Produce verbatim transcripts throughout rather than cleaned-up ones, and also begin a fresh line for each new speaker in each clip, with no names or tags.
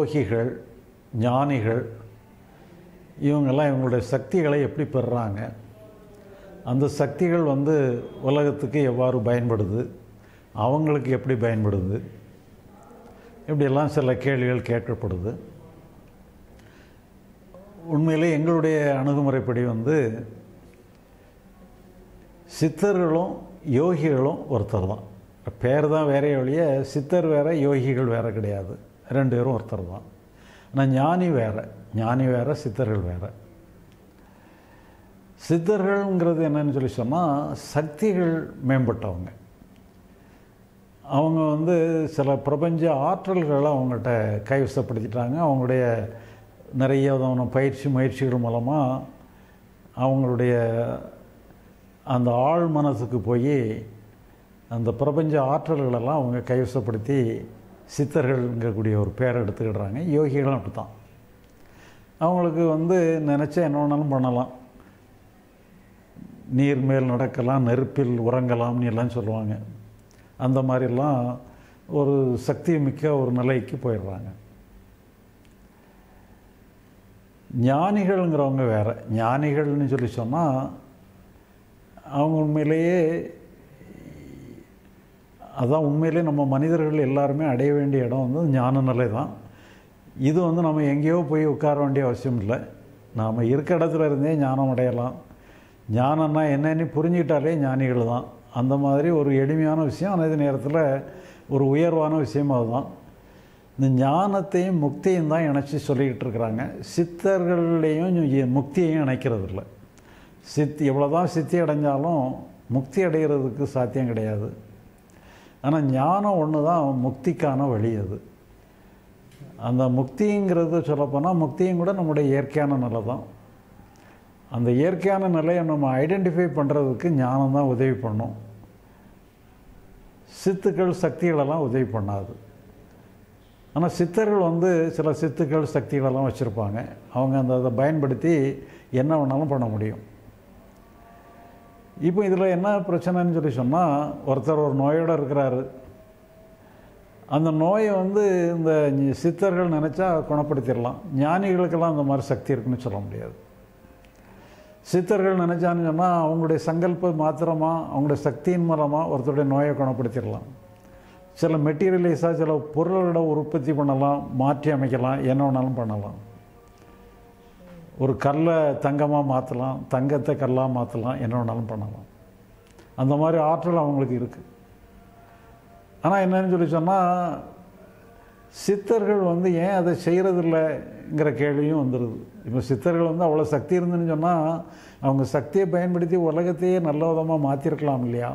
யோகிகள், ஞானிகள் இவங்கெல்லாம் இவங்களுடைய சக்திகளை எப்படி பெறுறாங்க, அந்த சக்திகள் வந்து உலகத்துக்கு எவ்வாறு பயன்படுது, அவங்களுக்கு எப்படி பயன்படுது, இப்படியெல்லாம் சில கேள்விகள் கேட்கப்படுது. உண்மையிலே எங்களுடைய அணுகுமுறைப்படி வந்து சித்தர்களும் யோகிகளும் ஒருத்தர் தான். பேர் தான் வேறே ஒழிய சித்தர் வேறு யோகிகள் வேறு கிடையாது, ரெண்டு பேரும் ஒருத்தர் தான். ஆனால் ஞானி வேறு, ஞானி வேறு, சித்தர்கள் வேறு. சித்தர்கள்ங்கிறது என்னன்னு சொல்லி சொன்னால் சக்திகள் மேம்பட்டவங்க. அவங்க வந்து சில பிரபஞ்ச ஆற்றல்களை அவங்கள்ட்ட கைவசப்படுத்திட்டாங்க. அவங்களுடைய நிறைய விதமான பயிற்சி முயற்சிகள் மூலமாக அவங்களுடைய அந்த ஆழ் மனசுக்கு போய் அந்த பிரபஞ்ச ஆற்றல்களெல்லாம் அவங்க கைவசப்படுத்தி சித்தர்கள்ங்கக்கூடிய ஒரு பேரை எடுத்துக்கிடுறாங்க. யோகிகளும் அப்படி தான். அவங்களுக்கு வந்து நினச்சா என்ன வேணாலும் பண்ணலாம். நீர் மேல் நடக்கலாம், நெருப்பில் உறங்கலாம்னு எல்லாம் சொல்லுவாங்க. அந்த மாதிரிலாம் ஒரு சக்தி மிக்க ஒரு நிலைக்கு போயிடுறாங்க. ஞானிகள்ங்கிறவங்க வேறு. ஞானிகள்னு சொல்லி சொன்னால் அவங்க உண்மையிலேயே அதான் உண்மையிலே நம்ம மனிதர்கள் எல்லாருமே அடைய வேண்டிய இடம் வந்து ஞான நிலை தான். இது வந்து நம்ம எங்கேயோ போய் உட்கார வேண்டிய அவசியம் இல்லை. நாம் இருக்க இடத்துல இருந்தே ஞானம் அடையலாம். ஞானம்னா என்னன்னு புரிஞ்சுக்கிட்டாலே ஞானிகள் தான். அந்த மாதிரி ஒரு எளிமையான விஷயம், அதே நேரத்தில் ஒரு உயர்வான விஷயம். அதுதான் இந்த ஞானத்தையும் முக்தியும் தான் இணைச்சி சொல்லிக்கிட்டு இருக்கிறாங்க. சித்தர்களையும் முக்தியையும் இணைக்கிறது இல்லை. சித்தி எவ்வளோ தான் சித்தி அடைஞ்சாலும் முக்தி அடைகிறதுக்கு சாத்தியம் கிடையாது. ஆனால் ஞானம் ஒன்று தான் முக்திக்கான வழி. அது அந்த முக்திங்கிறது சொல்லப்போனால் முக்தியும் கூட நம்முடைய இயற்கையான நிலை தான். அந்த இயற்கையான நிலையை நம்ம ஐடென்டிஃபை பண்ணுறதுக்கு ஞானம் தான் உதவி பண்ணும். சித்துக்கள் சக்திகளெல்லாம் உதவி பண்ணாது. ஆனால் சித்தர்கள் வந்து சில சித்துக்கள் சக்திகளெல்லாம் வச்சுருப்பாங்க. அவங்க அந்த அதை பயன்படுத்தி என்ன வேணாலும் பண்ண முடியும். இப்போ இதில் என்ன பிரச்சனைன்னு சொல்லி சொன்னால், ஒருத்தர் ஒரு நோயோடு இருக்கிறாரு. அந்த நோயை வந்து இந்த சித்தர்கள் நினச்சா குணப்படுத்திடலாம். ஞானிகளுக்கெல்லாம் அந்த மாதிரி சக்தி இருக்குன்னு சொல்ல முடியாது. சித்தர்கள் நினச்சான்னு சொன்னால் அவங்களுடைய சங்கல்ப மாத்திரமாக அவங்களுடைய சக்தியின் மூலமாக ஒருத்தருடைய நோயை குணப்படுத்திடலாம். சில மெட்டீரியலைஸாக சில பொருளோட உற்பத்தி பண்ணலாம், மாற்றி அமைக்கலாம், என்ன வேணாலும் பண்ணலாம். ஒரு கல்லை தங்கமாக மாற்றலாம், தங்கத்தை கல்லாக மாற்றலாம், என்ன வேணாலும் பண்ணலாம். அந்த மாதிரி ஆற்றல் அவங்களுக்கு இருக்குது. ஆனால் என்னன்னு சொல்லி சொன்னால் சித்தர்கள் வந்து ஏன் அதை செய்கிறதில்லைங்கிற கேள்வியும் வந்துடுது. இப்போ சித்தர்கள் வந்து அவ்வளோ சக்தி இருந்துன்னு சொன்னால் அவங்க சக்தியை பயன்படுத்தி உலகத்தையே நல்ல விதமாக மாற்றிருக்கலாம் இல்லையா?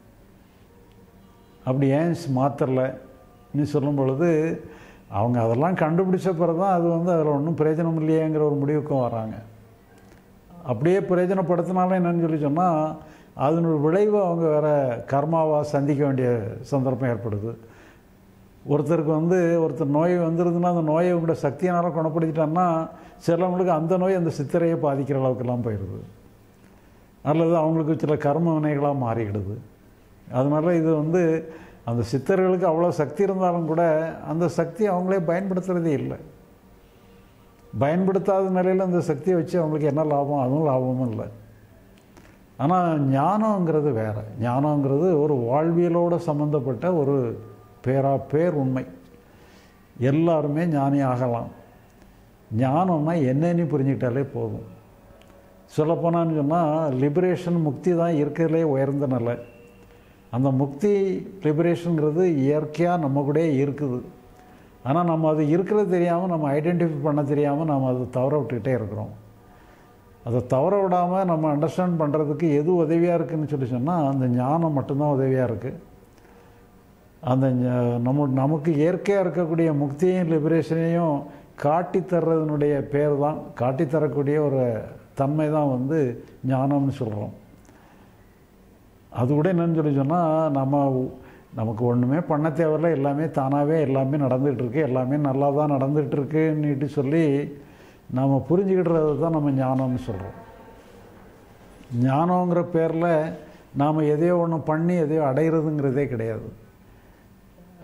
அப்படி ஏன் மாற்றலைன்னு சொல்லும் பொழுது அவங்க அதெல்லாம் கண்டுபிடிச்ச பிறகு தான் அது வந்து அதில் ஒன்றும் பிரயோஜனம் இல்லையேங்கிற ஒரு முடிவுக்கும் வராங்க. அப்படியே பிரயோஜனப்படுத்தினாலும் என்னன்னு சொல்லி சொன்னால் அதனுடைய விளைவு அவங்க வேறு கர்மாவாக சந்திக்க வேண்டிய சந்தர்ப்பம் ஏற்படுது. ஒருத்தருக்கு வந்து ஒருத்தர் நோய் வந்துருதுன்னா அந்த நோயை உங்களோட சக்தியினால் குணப்படுத்திட்டான்னா சிலவங்களுக்கு அந்த நோய் அந்த சித்திரையை பாதிக்கிற அளவுக்கெல்லாம் போயிடுது. அல்லது அவங்களுக்கு சில கர்ம வினைகளாக மாறிக்கிடுது. அதனால் இது வந்து அந்த சித்தர்களுக்கு அவ்வளோ சக்தி இருந்தாலும் கூட அந்த சக்தி அவங்களே பயன்படுத்துகிறதே இல்லை. பயன்படுத்தாத நிலையில் அந்த சக்தியை வச்சு அவங்களுக்கு என்ன லாபம்? அதுவும் லாபமும் இல்லை. ஆனால் ஞானங்கிறது வேறு. ஞானங்கிறது ஒரு வாழ்வியலோடு சம்மந்தப்பட்ட ஒரு பேரா பேர் உண்மை. எல்லாருமே ஞானி ஆகலாம். ஞானம்னா என்னன்னு புரிஞ்சுக்கிட்டாலே போதும். சொல்லப்போனான்னு சொன்னால் லிபரேஷன், முக்தி தான் இருக்கிறதுலே உயர்ந்த நிலை. அந்த முக்தி லிபரேஷனுங்கிறது இயற்கையாக நம்ம கூட இருக்குது. ஆனால் நம்ம அது இருக்கிறது தெரியாமல், நம்ம ஐடென்டிஃபை பண்ண தெரியாமல் நம்ம அதை தவற விட்டுக்கிட்டே இருக்கிறோம். அதை தவற விடாமல் நம்ம அண்டர்ஸ்டாண்ட் பண்ணுறதுக்கு எது உதவியாக இருக்குதுன்னு சொல்லி சொன்னால் அந்த ஞானம் மட்டும்தான் உதவியாக இருக்குது. அந்த நம்ம நமக்கு இயற்கையாக இருக்கக்கூடிய முக்தியையும் லிபரேஷனையும் காட்டித்தர்றதுனுடைய பேர் தான், காட்டித்தரக்கூடிய ஒரு தன்மை தான் வந்து ஞானம்னு சொல்கிறோம். அது கூட என்னன்னு சொல்லி சொன்னால் நம்ம நமக்கு ஒன்றுமே பண்ண தேவையில்லை, எல்லாமே தானாகவே எல்லாமே நடந்துகிட்ருக்கு, எல்லாமே நல்லா தான் நடந்துகிட்ருக்குன்னுட்டு சொல்லி நம்ம புரிஞ்சுக்கிடுறது தான் நம்ம ஞானம்னு சொல்கிறோம். ஞானங்கிற பேரில் நாம் எதையோ ஒன்று பண்ணி எதையோ அடைகிறதுங்கிறதே கிடையாது.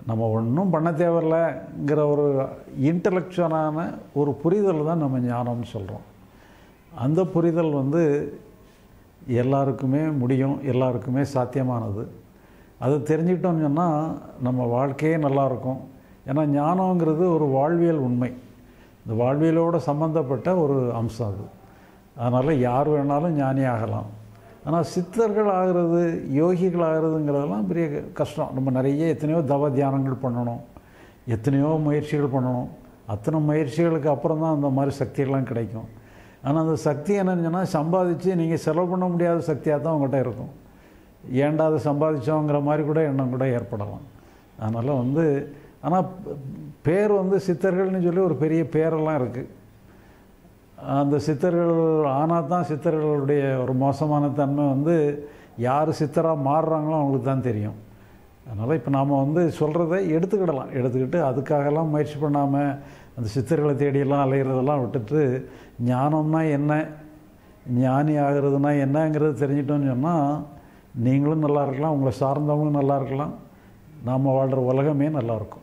நம்ம ஒன்றும் பண்ண தேவையில்லைங்கிற ஒரு இன்டலெக்சுவலான ஒரு புரிதல் தான் நம்ம ஞானம்னு சொல்கிறோம். அந்த புரிதல் வந்து எல்லாருக்குமே முடியும், எல்லாருக்குமே சாத்தியமானது. அதை தெரிஞ்சுக்கிட்டோம்னு சொன்னால் நம்ம வாழ்க்கையே நல்லாயிருக்கும். ஏன்னா ஞானங்கிறது ஒரு வாழ்வியல் உண்மை, இந்த வாழ்வியலோடு சம்மந்தப்பட்ட ஒரு அம்சம் அது. அதனால் யார் வேணாலும் ஞானி ஆகலாம். ஆனால் சித்தர்கள் ஆகிறது, யோகிகள் ஆகிறதுங்கிறதெல்லாம் பெரிய கஷ்டம். நம்ம நிறைய எத்தனையோ தவ தியானங்கள் பண்ணணும், எத்தனையோ முயற்சிகள் பண்ணணும். அத்தனை முயற்சிகளுக்கு அப்புறம் தான் அந்த மாதிரி சக்தியெல்லாம் கிடைக்கும். ஆனால் அந்த சக்தி என்னன்னு சொன்னால் சம்பாதிச்சு நீங்கள் செலவு பண்ண முடியாத சக்தியாக தான் உங்கள்கிட்ட இருக்கும். ஏன்டா அதை சம்பாதிச்சோங்கிற மாதிரி கூட எண்ணம் கூட ஏற்படலாம். அதனால் வந்து ஆனால் பேர் வந்து சித்தர்கள்னு சொல்லி ஒரு பெரிய பேரெல்லாம் இருக்குது. அந்த சித்தர்கள் ஆனால் தான் சித்தர்களுடைய ஒரு மோசமான தன்மை வந்து யார் சித்தராக மாறுறாங்களோ அவங்களுக்கு தான் தெரியும். அதனால் இப்போ நாம் வந்து சொல்கிறத எடுத்துக்கிடலாம், எடுத்துக்கிட்டு அதுக்காகலாம் முயற்சி பண்ணாமல் அந்த சித்தர்களை தேடியெல்லாம் அலைகிறதெல்லாம் விட்டுட்டு ஞானம்னா என்ன, ஞானி ஆகிறதுனா என்னங்கிறது தெரிஞ்சிட்டோன்னு சொன்னால் நீங்களும் நல்லா இருக்கலாம், உங்களை சார்ந்தவங்களும் நல்லா இருக்கலாம், நாம் வாழ்கிற உலகமே நல்லாயிருக்கும்.